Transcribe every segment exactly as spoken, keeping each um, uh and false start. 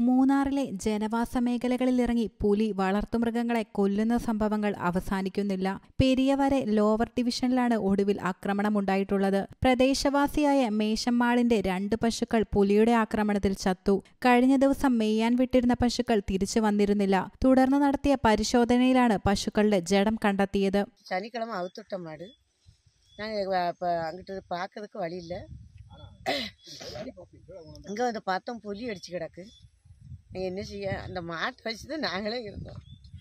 മൂന്നാറിലെ ജനവാസ മേഖലകളിലിറങ്ങി പുലി വളർത്തുമൃഗങ്ങളെ കൊല്ലുന്ന സംഭവങ്ങൾ അവസാനിക്കുന്നില്ല. പെരിയവരെ ലോവർ ഡിവിഷനിലാണ് ഒടുവിൽ ആക്രമണമുണ്ടായിട്ടുള്ളത്. പ്രദേശവാസിയായ മേശമ്മാളിന്റെ രണ്ട് പശുക്കൾ പുലിയുടെ ആക്രമണത്തിൽ ചത്തു. കഴിഞ്ഞ ദിവസം മെയ്യാൻ വിട്ടിരുന്ന പശുക്കൾ തിരിച്ചു വന്നിരുന്നില്ല. തുടർന്ന് നടത്തിയ പരിശോധനയിലാണ് പശുക്കളുടെ ജഡം കണ്ടെത്തിയത്. சனிக்கிழமை அவுத்துட்ட மாடு நாங்கள் இப்போ அங்கிட்டு பார்க்கறதுக்கு வழி இல்லை. அங்கே வந்து பார்த்தோம் புலி அடிச்சு கிடக்கு. நீங்கள் என்ன செய்ய, அந்த மாட்டை வச்சு தான் நாங்களே இருந்தோம்.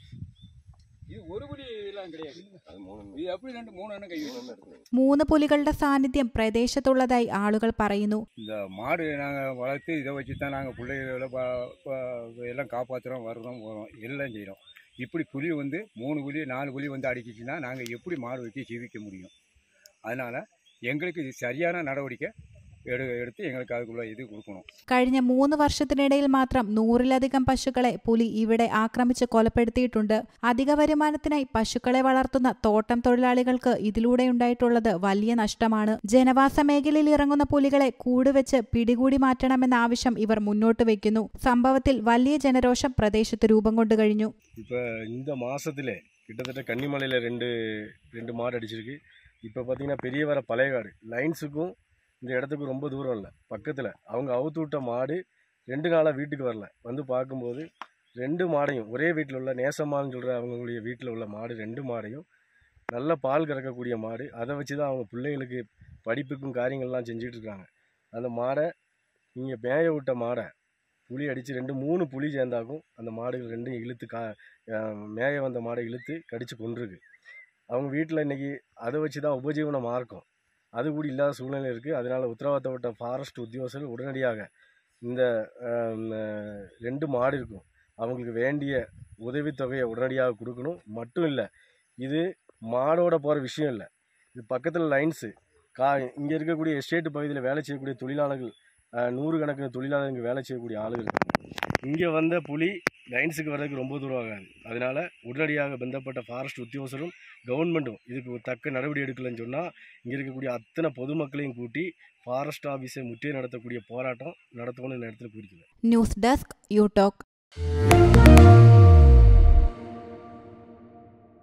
മൂന്ന് പുലികളുടെ സാന്നിധ്യം പ്രദേശത്തുള്ളതായി ആളുകൾ പറയുന്നു. இந்த மாடு நாங்கள் வளர்த்து இதை வச்சு தான் நாங்கள் பிள்ளைகளை எல்லாம் காப்பாற்றுறோம், வர்றோம், போகிறோம், எல்லாம் செய்கிறோம். இப்படி புலி வந்து மூணு புலி நாலு புலி வந்து அடிச்சிச்சுன்னா நாங்கள் எப்படி மாடு வச்சு ஜீவிக்க முடியும்? அதனால் எங்களுக்கு இது சரியான நடவடிக்கை എടുത്ത് ഞങ്ങൾക്ക് അതുള്ള ഇത് കൊടുക്കണം. കഴിഞ്ഞ മൂന്ന് വർഷത്തിനിടയിൽ മാത്രം നൂറിലധികം പശുക്കളെ പുലി ഇവിടെ ആക്രമിച്ച് കൊലപ്പെടുത്തിയിട്ടുണ്ട്. അധിക വരുമാനത്തിനായി പശുക്കളെ വളർത്തുന്ന തോട്ടം തൊഴിലാളികൾക്ക് ഇതിലൂടെയുണ്ടായിട്ടുള്ളത് വലിയ നഷ്ടമാണ്. ജനവാസ മേഖലയിൽ ഇറങ്ങുന്ന പുലികളെ കൂടുവെച്ച് പിടികൂടി മാറ്റണമെന്ന ആവശ്യം ഇവർ മുന്നോട്ട് വയ്ക്കുന്നു. സംഭവത്തിൽ വലിയ ജനരോഷം പ്രദേശത്ത് രൂപം കൊണ്ടു കഴിഞ്ഞു. இப்போ இந்த மாதத்தில் கிட்டத்தட்ட கன்னிமலையில் ரெண்டு ரெண்டு மாடு அடிச்சிருக்கு. இப்போ பார்த்தீங்கன்னா பெரியவர பழையகாடு லைன்ஸுக்கும் இந்த இடத்துக்கு ரொம்ப தூரம் இல்லை, பக்கத்தில். அவங்க அவுத்து விட்ட மாடு ரெண்டு நாளாக வீட்டுக்கு வரல. வந்து பார்க்கும்போது ரெண்டு மாடையும் ஒரே வீட்டில் உள்ள நேசமான்னு சொல்கிற அவங்களுடைய வீட்டில் உள்ள மாடு ரெண்டு மாடையும் நல்ல பால் கறக்கக்கூடிய மாடு. அதை வச்சு தான் அவங்க பிள்ளைகளுக்கு படிப்புக்கும் காரியங்கள்லாம் செஞ்சிட்ருக்காங்க. அந்த மாடை இங்கே மேய விட்ட மாடை புலி அடித்து ரெண்டு மூணு புலி சேர்ந்தாக்கும் அந்த மாடுகள் ரெண்டும் இழுத்து கா மேய வந்த மாடை இழுத்து கடித்து கொண்டிருக்கு. அவங்க வீட்டில் இன்றைக்கி அதை வச்சு தான் உபஜீவன மார்க்கம் அது கூட இல்லாத சூழ்நிலை இருக்குது. அதனால் உத்தரவாதப்பட்ட ஃபாரஸ்ட் உத்தியோகஸ்தர்கள் உடனடியாக இந்த ரெண்டு மாடு இருக்கும் அவங்களுக்கு வேண்டிய உதவித்தொகையை உடனடியாக கொடுக்கணும். மட்டும் இல்லை, இது மாடோட போகிற விஷயம் இல்லை, இது பக்கத்தில் லைன்ஸு கா இங்கே இருக்கக்கூடிய எஸ்டேட்டு பகுதியில் வேலை செய்யக்கூடிய தொழிலாளர்கள் நூறுக்கணக்கான தொழிலாளர்கள் இங்கே வேலை செய்யக்கூடிய ஆளுகள் இங்கே வந்த புலி லைன்ஸுக்கு வர்றதுக்கு ரொம்ப தூரம் ஆகாது. அதனால் உடனடியாக பந்தப்பட்ட ஃபாரஸ்ட் உத்தியோகஸ்தரும் கவர்மெண்ட்டும் இதுக்கு தக்க நடவடிக்கை எடுக்கலன்னு சொன்னால் இங்கே இருக்கக்கூடிய அத்தனை பொதுமக்களையும் கூட்டி ஃபாரஸ்ட் ஆஃபீஸை முற்றிய நடத்தக்கூடிய போராட்டம் நடத்தணும்னு இந்த இடத்துல குறிக்குது. News desk you talk.